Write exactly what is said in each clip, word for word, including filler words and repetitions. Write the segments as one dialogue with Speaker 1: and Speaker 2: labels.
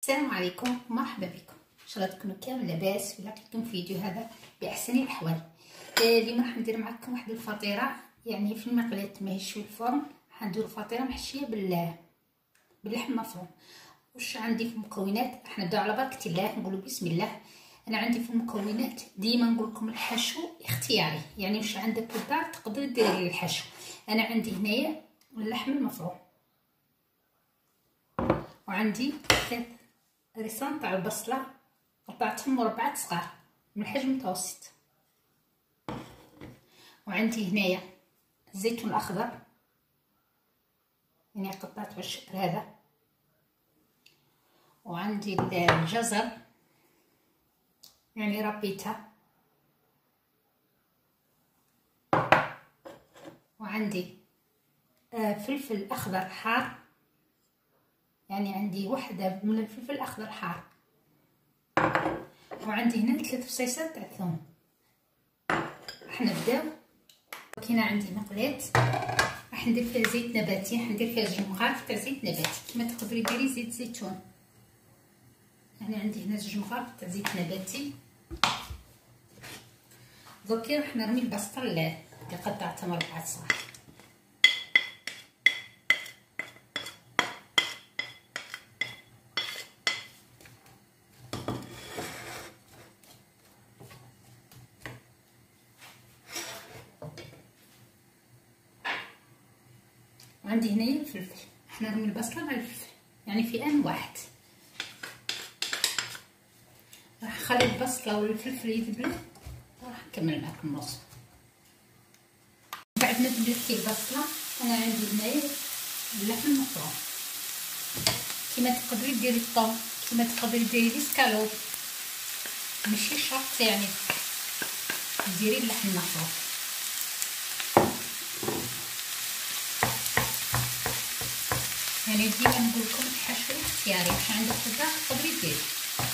Speaker 1: السلام عليكم، مرحبا بكم. ان شاء الله تكونوا كامل لاباس ولا لكم فيديو هذا باحسن الاحوال. اليوم راح ندير معكم واحد الفطيره، يعني في المقلاة ماهيش في الفرن. حنديروا فطيره محشيه بال باللحم مفروم. واش عندي في المكونات؟ راح نبداو على بركه الله، نقولوا بسم الله. انا عندي في المكونات ديما نقول لكم الحشو اختياري، يعني واش عندك في الدار تقدري ديري الحشو. انا عندي هنايا اللحم المفروم، وعندي ثلاث ريسان تاع البصله قطعتهم مربعات صغار من حجم متوسط، وعندي هنايا الزيتون الاخضر يعني قطعته بالشكل هذا، وعندي الجزر يعني ربيتها، وعندي فلفل اخضر حار، يعني عندي وحده من الفلفل الاخضر حار، وعندي هنا ثلاث فصيصات تاع الثوم. راح نبداو. كاينه عندي مقلاة راح ندير فيها زيت نباتي، راح ندير فيها زوج مغارف تاع زيت نباتي، كما تقدري ديري زيت زيتون. يعني عندي هنا زوج مغارف تاع زيت نباتي. دوكا راح نرمي البصل اللي قطعته مربعات صغار. وعندي هنايا الفلفل، راح نرمي البصله مع الفلفل يعني في ان واحد. راح نخلي البصله والفلفل يذبلوا وراح نكمل معكم الوصفه. بعد ما ذبلت البصله انا عندي هنايا اللحم المفروم، كما تقدري ديري الطون، كما تقدري ديري الاسكالوب، ماشي شرط يعني ديري اللحم المفروم. يعني ديما نقول لكم الحشو اختياري، واش عندك في الدار تقدري ديري.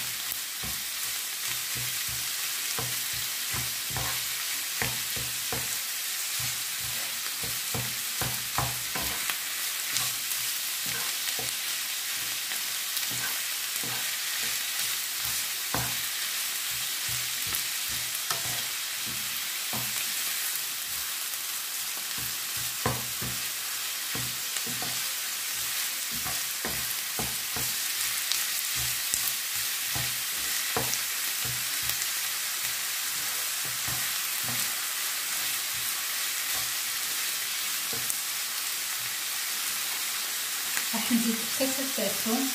Speaker 1: راح نزيد فصيصة تاع الثوم،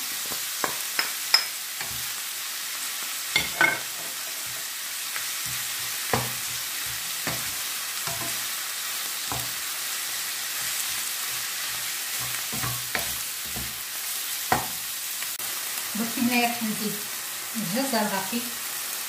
Speaker 1: درك هنايا راح نزيد الجزر الرقيق،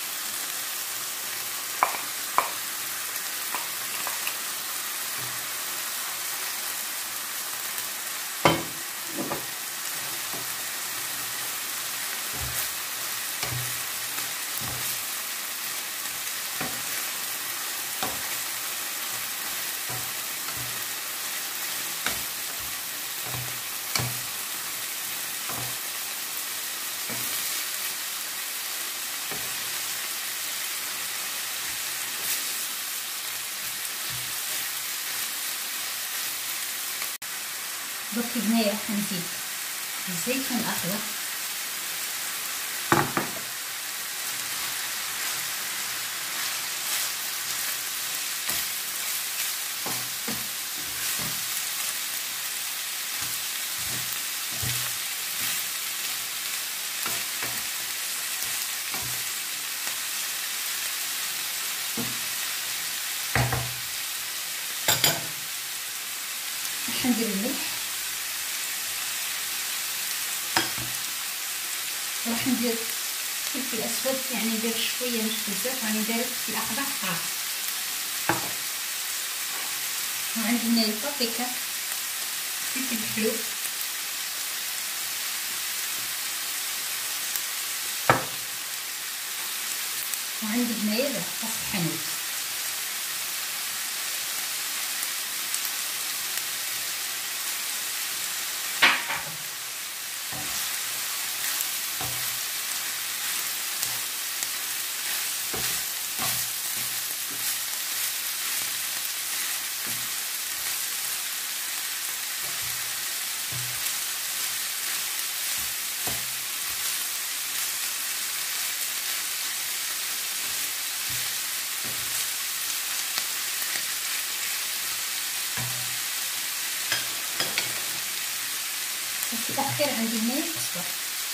Speaker 1: درك هنايا راح نزيد الزيتون الاخضر، راح ندير الملح، راح ندير فلفل اسود يعني ندير شويه مش بزاف، راني دايره فلفل اخضر حار، وعندي هنا البابريكا، فلفل حلو، وعندي هنايا بصل حنوت. الاخير عندي هنايا الكزبر.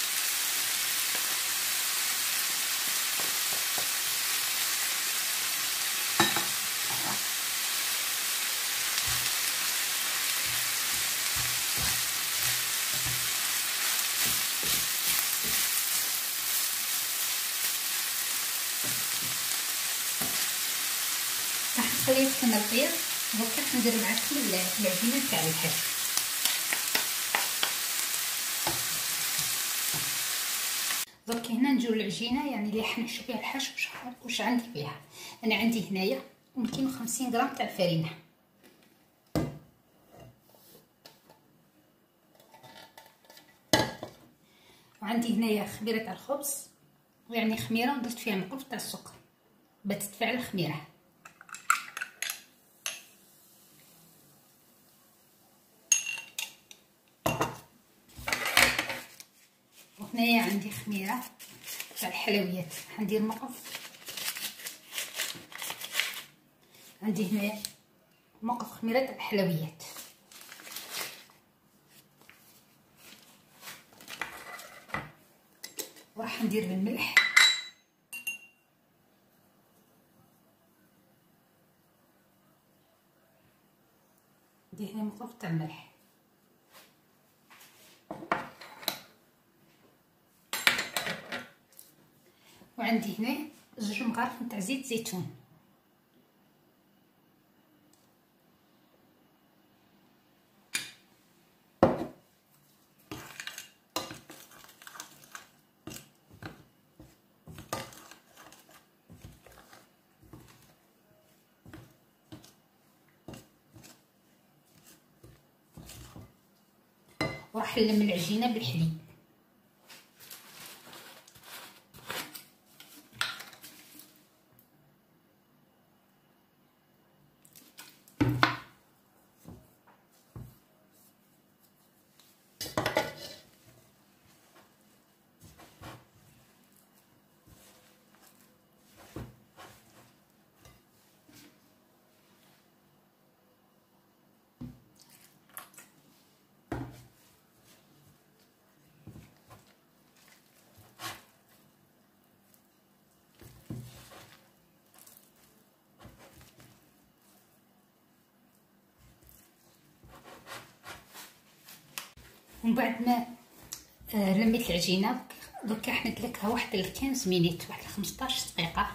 Speaker 1: راح نخليه يتكمل طيب. دوكا راح ندير معاكم العجينه تاع الحشو. دوك هنا نجيو العجينه يعني اللي حنحشو فيها الحشو. واش عندي فيها؟ انا عندي هنايا مئتين وخمسين غرام تاع الفرينه، وعندي هنايا خميره تاع الخبز، يعني خميره ودرت فيها مقلوب تاع السكر باش تدفع الخميره. وهنايا عندي خميره تاع الحلويات، حندير مقف. عندي هنايا مقف خميره تاع الحلويات. وراح ندير الملح. عندي هنا مقف تاع الملح. وعندي هنا زوج مغارف تاع زيت زيتون. وراح نلم العجينه بالحليب. ومن بعد ما آه لميت العجينه دوكا راح ندلكها واحد خمسطاش مينيت، واحد خمسطاش دقيقه.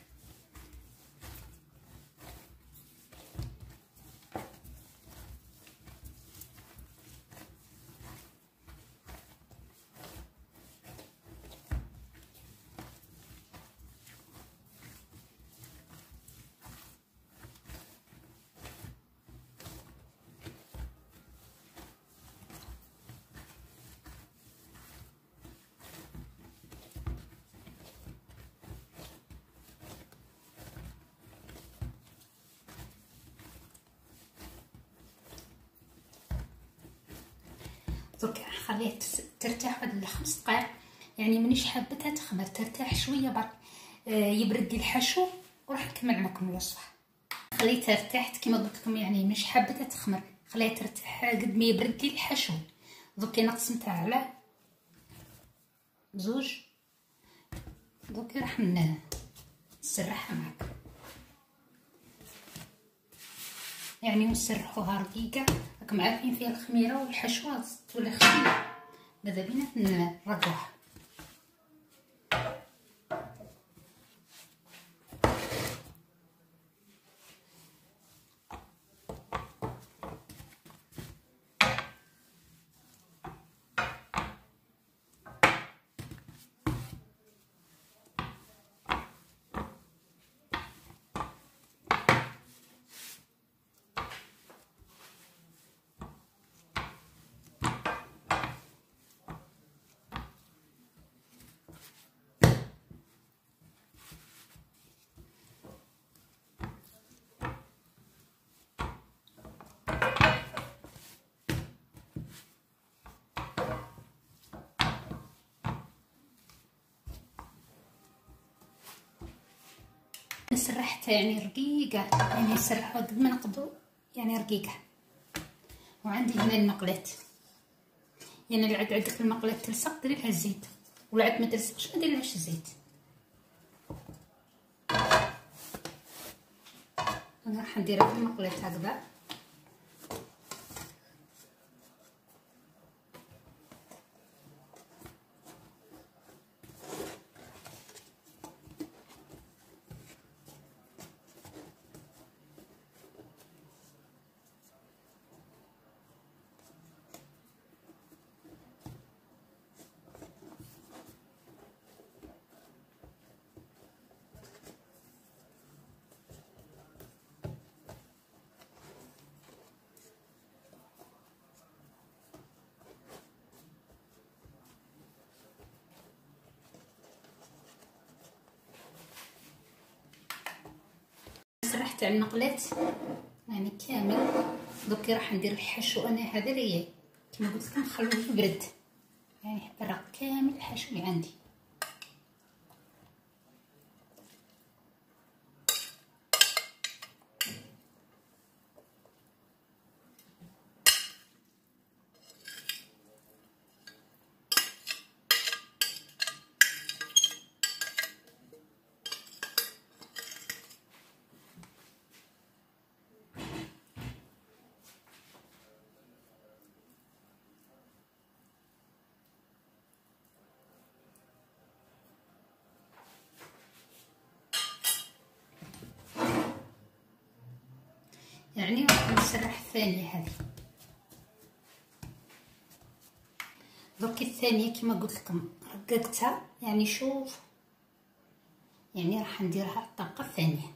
Speaker 1: دوك خليت ترتاح واحد خمس دقائق، يعني مانيش حابتها تخمر، ترتاح شويه برك آه يبرد الحشو وراح نكمل معكم الوصفه. خليتها ارتاحت كما قلت لكم، يعني مش حابتها تخمر، خليتها ترتاح قد ما يبرد لي الحشو. دوك انا قسمتها على زوج. دوك راح نسرحها معكم، يعني نسرحوها رقيقه. راكم عارفين فيها الخميره والحشوه تولي خفيفه، ماذا بينا نرقوها. سرحتها يعني رقيقه، يعني نسرحوها قد ما نقدروا، يعني رقيقه. وعندي هنا المقلاه، يعني العاد عندك المقله تلصق ديري لها الزيت، والعاد ما تلصقش ما ديريلهاش الزيت. انا راح نديرها في المقله هكذا. سرحت على المقلات يعني كامل. دوكي راح ندير الحشو. انا هذا اللي كما قلت لكم نخلوه يبرد، يعني برا كامل الحشو اللي عندي. يعني راح نسرح الثانيه هذه. دوك الثانيه كما قلت لكم رققتها، يعني شوف يعني راح نديرها الطاقه الثانيه.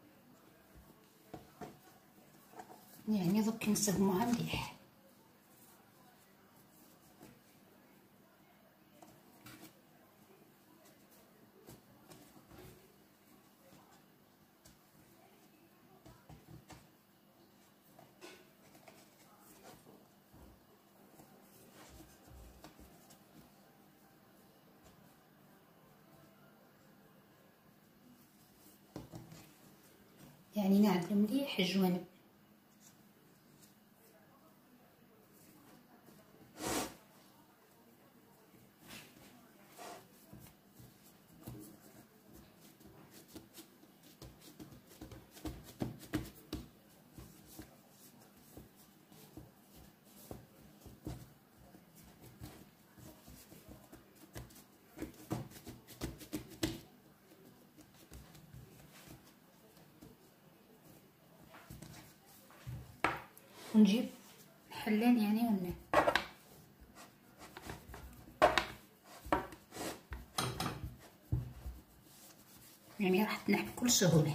Speaker 1: يعني دوك نسقموها مليح. يعني نعدل مليح الجوانب. ونجيب حلان يعني ون يعني راح تنحى بكل سهوله.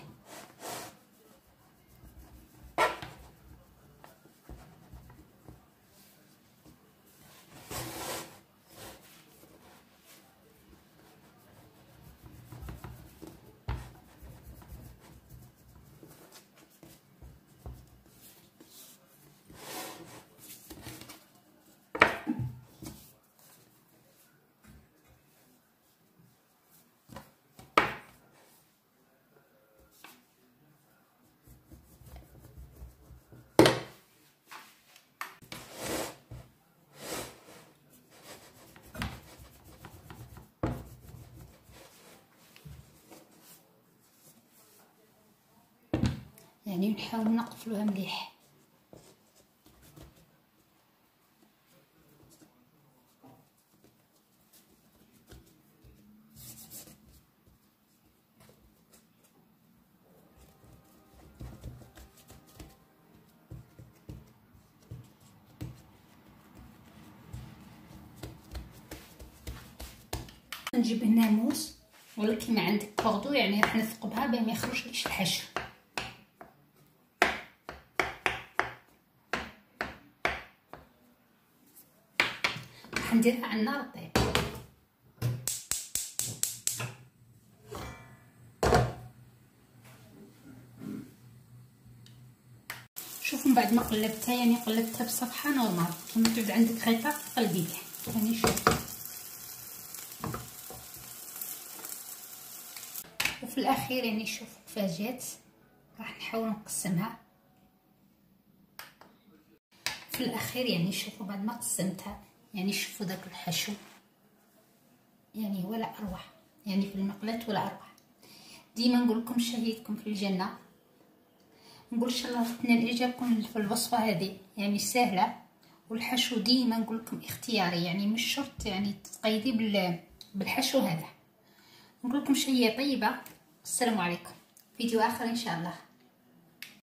Speaker 1: يعني نحاول نقفلوها مليح. نجيب هنا موس ولا كيما عندك باردو، يعني راح نثقبها باه ما يخرجليش الحشو. راح نديرها على النار طيب. شوفوا من بعد ما قلبتها، يعني قلبتها بصفحه نورمال. كيما تعود عندك خيطه قلبيها. يعني شوف، وفي الاخير يعني شوف تفاجات. راح نحاول نقسمها في الاخير. يعني شوفوا بعد ما قسمتها يعني شوفوا داك الحشو يعني ولا اروع، يعني في المقلاه ولا اروع. ديما نقول لكم شهيتكم في الجنه. نقول ان شاء الله تنال اعجابكم في الوصفه هذه، يعني سهله، والحشو ديما نقول لكم اختياري، يعني مش شرط يعني تقيدي بالحشو هذا. نقول لكم شهيه طيبه. السلام عليكم، فيديو اخر ان شاء الله.